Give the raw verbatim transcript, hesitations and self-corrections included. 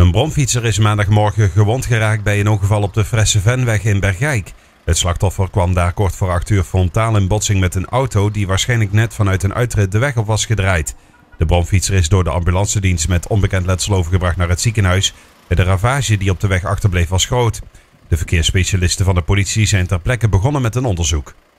Een bromfietser is maandagmorgen gewond geraakt bij een ongeval op de Fressevenweg in Bergijk. Het slachtoffer kwam daar kort voor acht uur frontaal in botsing met een auto die waarschijnlijk net vanuit een uitrit de weg op was gedraaid. De bromfietser is door de ambulancedienst met onbekend letsel overgebracht naar het ziekenhuis. De ravage die op de weg achterbleef was groot. De verkeersspecialisten van de politie zijn ter plekke begonnen met een onderzoek.